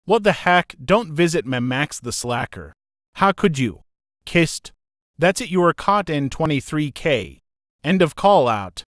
What the heck? Don't visit me, Max the Slacker. How could you? Kissed. That's it, you were caught in 23K. End of call out.